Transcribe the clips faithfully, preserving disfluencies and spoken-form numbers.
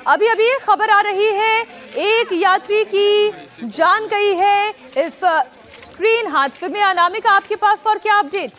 अभी अभी खबर आ रही है, एक यात्री की जान गई है इस ट्रेन हादसे में। अनामिका, आपके पास और क्या अपडेट?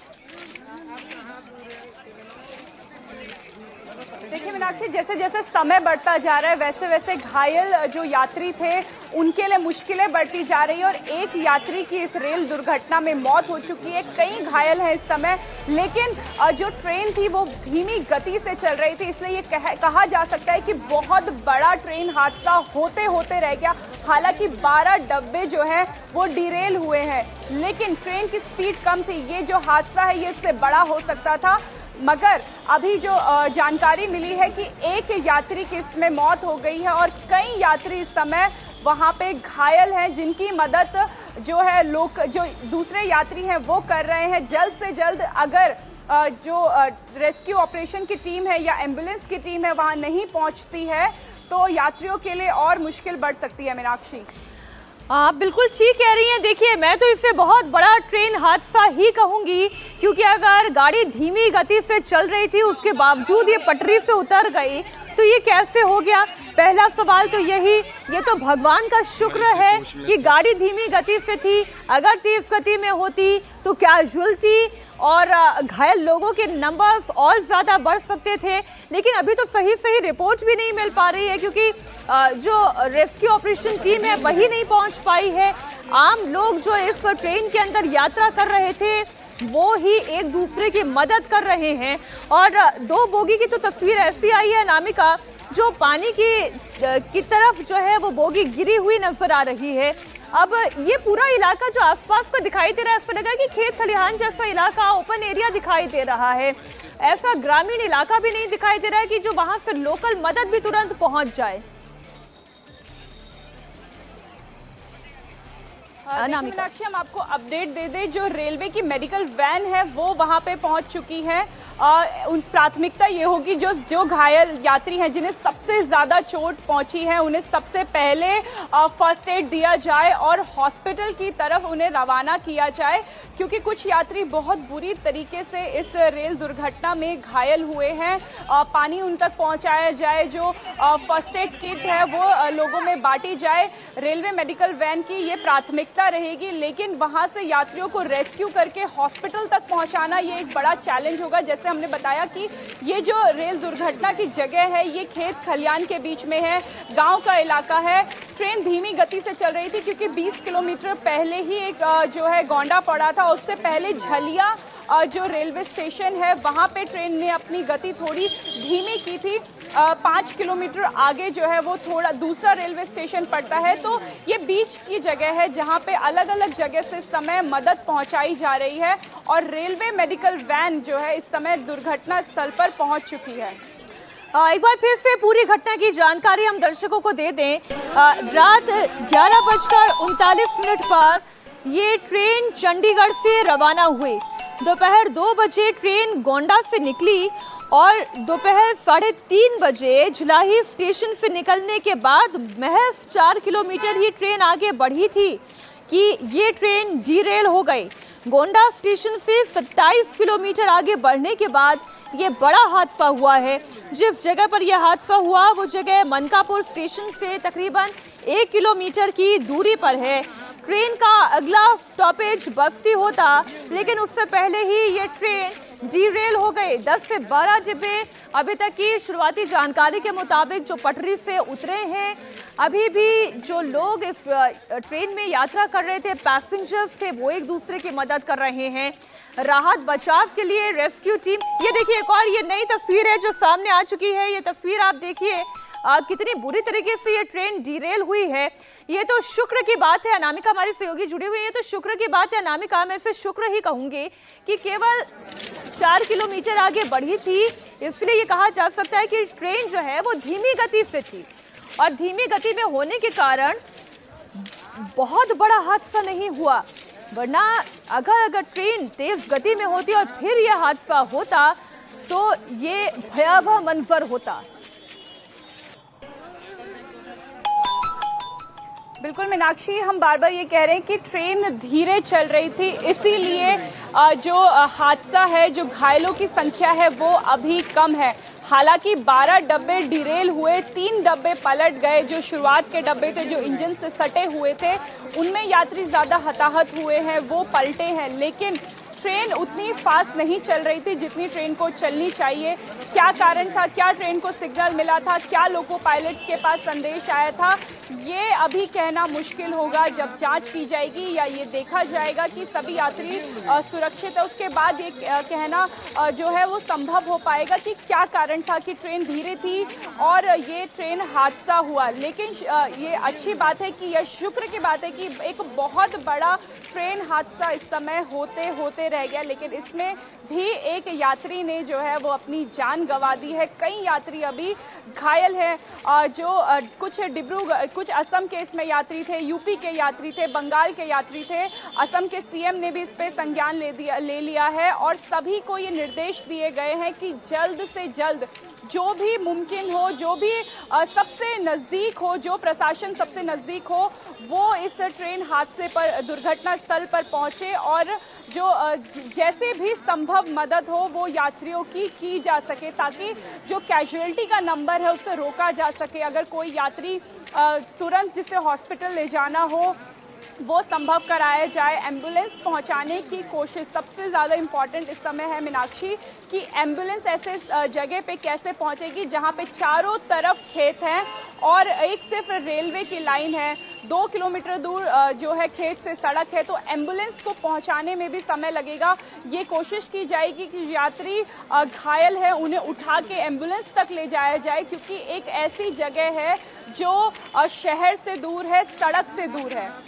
देखिए मीनाक्षी, जैसे जैसे समय बढ़ता जा रहा है वैसे वैसे घायल जो यात्री थे उनके लिए मुश्किलें बढ़ती जा रही है और एक यात्री की इस रेल दुर्घटना में मौत हो चुकी है। कई घायल हैं इस समय, लेकिन जो ट्रेन थी वो धीमी गति से चल रही थी, इसलिए ये कह, कहा जा सकता है कि बहुत बड़ा ट्रेन हादसा होते होते रह गया। हालांकि बारह डब्बे जो है वो डिरेल हुए हैं, लेकिन ट्रेन की स्पीड कम थी। ये जो हादसा है ये इससे बड़ा हो सकता था, मगर अभी जो जानकारी मिली है कि एक यात्री की इसमें मौत हो गई है और कई यात्री इस समय वहां पे घायल हैं, जिनकी मदद जो है लोग जो दूसरे यात्री हैं वो कर रहे हैं। जल्द से जल्द अगर जो रेस्क्यू ऑपरेशन की टीम है या एम्बुलेंस की टीम है वहां नहीं पहुंचती है तो यात्रियों के लिए और मुश्किल बढ़ सकती है। मीनाक्षी, आप बिल्कुल ठीक कह रही हैं। देखिए, मैं तो इसे बहुत बड़ा ट्रेन हादसा ही कहूंगी, क्योंकि अगर गाड़ी धीमी गति से चल रही थी उसके बावजूद ये पटरी से उतर गई तो ये कैसे हो गया? पहला सवाल तो यही, ये तो भगवान का शुक्र है कि गाड़ी धीमी गति से थी। अगर तेज गति में होती तो कैजुअल्टी और घायल लोगों के नंबर्स और ज़्यादा बढ़ सकते थे, लेकिन अभी तो सही सही रिपोर्ट भी नहीं मिल पा रही है, क्योंकि जो रेस्क्यू ऑपरेशन टीम है वही नहीं पहुंच पाई है। आम लोग जो इस ट्रेन के अंदर यात्रा कर रहे थे वो ही एक दूसरे की मदद कर रहे हैं। और दो बोगी की तो तस्वीर ऐसी आई है अनामिका, जो पानी की की तरफ जो है वो बोगी गिरी हुई नजर आ रही है। अब ये पूरा इलाका जो आसपास का दिखाई दे रहा है, ऐसा लगा कि खेत खलिहान जैसा इलाका, ओपन एरिया दिखाई दे रहा है। ऐसा ग्रामीण इलाका भी नहीं दिखाई दे रहा है कि जो वहां से लोकल मदद भी तुरंत पहुंच जाए। मीनाक्षी, हम आपको अपडेट दे दें, जो रेलवे की मेडिकल वैन है वो वहां पे पहुंच चुकी है। उन प्राथमिकता ये होगी जो जो घायल यात्री हैं जिन्हें सबसे ज़्यादा चोट पहुंची है उन्हें सबसे पहले फर्स्ट एड दिया जाए और हॉस्पिटल की तरफ उन्हें रवाना किया जाए, क्योंकि कुछ यात्री बहुत बुरी तरीके से इस रेल दुर्घटना में घायल हुए हैं। पानी उन तक पहुँचाया जाए, जो फर्स्ट एड किट है वो लोगों में बांटी जाए। रेलवे मेडिकल वैन की ये प्राथमिकता रहेगी, लेकिन वहां से यात्रियों को रेस्क्यू करके हॉस्पिटल तक पहुंचाना ये एक बड़ा चैलेंज होगा। जैसे हमने बताया कि ये जो रेल दुर्घटना की जगह है ये खेत खलियान के बीच में है, गांव का इलाका है। ट्रेन धीमी गति से चल रही थी क्योंकि बीस किलोमीटर पहले ही एक जो है गोंडा पड़ा था। उससे पहले झलिया जो रेलवे स्टेशन है वहां पे ट्रेन ने अपनी गति थोड़ी धीमी की थी। पाँच किलोमीटर आगे जो है वो थोड़ा दूसरा रेलवे स्टेशन पड़ता है, तो ये बीच की जगह है जहां पे अलग अलग जगह से समय मदद पहुंचाई जा रही है और रेलवे मेडिकल वैन जो है इस समय दुर्घटना स्थल पर पहुंच चुकी है। एक बार फिर से पूरी घटना की जानकारी हम दर्शकों को दे दें। रात ग्यारह बजकर उनतालीस मिनट पर ये ट्रेन चंडीगढ़ से रवाना हुई। दोपहर दो बजे ट्रेन गोंडा से निकली और दोपहर साढ़े तीन बजे झुलाही स्टेशन से निकलने के बाद महज चार किलोमीटर ही ट्रेन आगे बढ़ी थी कि ये ट्रेन डीरेल हो गई। गोंडा स्टेशन से सत्ताईस किलोमीटर आगे बढ़ने के बाद ये बड़ा हादसा हुआ है। जिस जगह पर यह हादसा हुआ वो जगह मनकापुर स्टेशन से तकरीबन एक किलोमीटर की दूरी पर है। ट्रेन का अगला स्टॉपेज बस्ती होता, लेकिन उससे पहले ही ये ट्रेन डीरेल हो गई। दस से बारह डिब्बे अभी तक की शुरुआती जानकारी के मुताबिक जो पटरी से उतरे हैं, अभी भी जो लोग इस ट्रेन में यात्रा कर रहे थे, पैसेंजर्स थे, वो एक दूसरे की मदद कर रहे हैं। राहत बचाव के लिए रेस्क्यू टीम, ये देखिए एक और ये नई तस्वीर है जो सामने आ चुकी है। ये तस्वीर आप देखिए कितनी बुरी तरीके से ये ट्रेन डीरेल हुई है। ये तो शुक्र की बात है, अनामिका हमारी सहयोगी जुड़ी हुई है, तो शुक्र की बात है अनामिका, मैं इसे शुक्र ही कहूंगी कि केवल चार किलोमीटर आगे बढ़ी थी, इसलिए ये कहा जा सकता है कि ट्रेन जो है वो धीमी गति से थी और धीमी गति में होने के कारण बहुत बड़ा हादसा नहीं हुआ। वरना अगर अगर ट्रेन तेज गति में होती और फिर यह हादसा होता तो ये भयावह मंजर होता। बिल्कुल मीनाक्षी, हम बार बार ये कह रहे हैं कि ट्रेन धीरे चल रही थी, इसीलिए जो हादसा है, जो घायलों की संख्या है वो अभी कम है। हालांकि बारह डब्बे डिरेल हुए, तीन डब्बे पलट गए। जो शुरुआत के डब्बे थे जो इंजन से सटे हुए थे उनमें यात्री ज़्यादा हताहत हुए हैं, वो पलटे हैं। लेकिन ट्रेन उतनी फास्ट नहीं चल रही थी जितनी ट्रेन को चलनी चाहिए। क्या कारण था, क्या ट्रेन को सिग्नल मिला था, क्या लोको पायलट के पास संदेश आया था, ये अभी कहना मुश्किल होगा। जब जांच की जाएगी या ये देखा जाएगा कि सभी यात्री सुरक्षित है, उसके बाद ये कहना जो है वो संभव हो पाएगा कि क्या कारण था कि ट्रेन धीरे थी और ये ट्रेन हादसा हुआ। लेकिन ये अच्छी बात है कि यह शुक्र की बात है कि एक बहुत बड़ा ट्रेन हादसा इस समय होते होते रह गया, लेकिन इसमें भी एक यात्री ने जो है वो अपनी जान गंवा दी है। कई यात्री अभी घायल हैं, जो कुछ डिब्रूगढ़, कुछ असम के इसमें यात्री थे, यूपी के यात्री थे, बंगाल के यात्री थे। असम के सीएम ने भी इस पे संज्ञान ले दिया ले लिया है और सभी को ये निर्देश दिए गए हैं कि जल्द से जल्द जो भी मुमकिन हो, जो भी सबसे नज़दीक हो, जो प्रशासन सबसे नज़दीक हो, वो इस ट्रेन हादसे पर, दुर्घटना स्थल पर पहुंचे और जो जैसे भी संभव मदद हो वो यात्रियों की की जा सके, ताकि जो कैजुअलिटी का नंबर है उसे रोका जा सके। अगर कोई यात्री तुरंत जिसे हॉस्पिटल ले जाना हो वो संभव कराया जाए। एम्बुलेंस पहुंचाने की कोशिश सबसे ज़्यादा इम्पॉर्टेंट इस समय है मीनाक्षी, कि एम्बुलेंस ऐसे जगह पे कैसे पहुंचेगी जहां पे चारों तरफ खेत हैं और एक सिर्फ रेलवे की लाइन है। दो किलोमीटर दूर जो है खेत से सड़क है, तो एम्बुलेंस को पहुंचाने में भी समय लगेगा। ये कोशिश की जाएगी कि यात्री घायल है उन्हें उठा के एम्बुलेंस तक ले जाया जाए, क्योंकि एक ऐसी जगह है जो शहर से दूर है, सड़क से दूर है।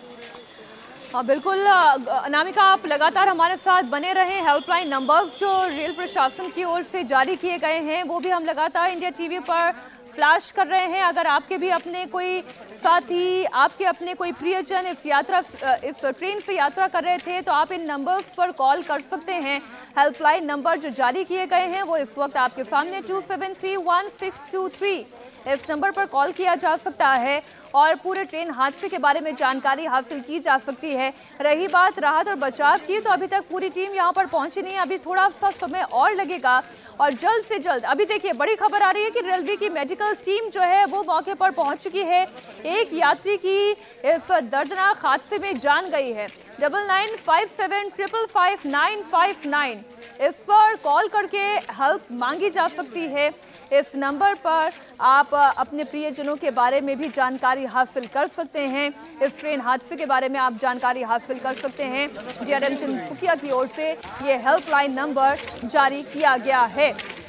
हाँ बिल्कुल अनामिका, आप लगातार हमारे साथ बने रहें। हेल्पलाइन नंबर्स जो रेल प्रशासन की ओर से जारी किए गए हैं वो भी हम लगातार इंडिया टीवी पर फ्लैश कर रहे हैं। अगर आपके भी अपने कोई साथी, आपके अपने कोई प्रियजन इस यात्रा इस ट्रेन से यात्रा कर रहे थे तो आप इन नंबर्स पर कॉल कर सकते हैं। हेल्पलाइन नंबर जो जारी किए गए हैं वो इस वक्त आपके सामने two seven three one six two three, इस नंबर पर कॉल किया जा सकता है और पूरे ट्रेन हादसे के बारे में जानकारी हासिल की जा सकती है। रही बात राहत और बचाव की, तो अभी तक पूरी टीम यहाँ पर पहुंची नहीं, अभी थोड़ा सा समय और लगेगा और जल्द से जल्द, अभी देखिए बड़ी खबर आ रही है कि रेलवे की मेडिकल टीम जो है वो मौके पर पहुंच चुकी है। एक यात्री की इस दर्दनाक हादसे में जान गई है। Double nine five seven triple five nine five nine, इस पर कॉल करके हेल्प मांगी जा सकती है। इस नंबर पर आप अपने प्रियजनों के बारे में भी जानकारी हासिल कर सकते हैं। इस ट्रेन हादसे के बारे में आप जानकारी हासिल कर सकते हैं। डीआरएम तिनसुकिया की ओर से ये हेल्पलाइन नंबर जारी किया गया है।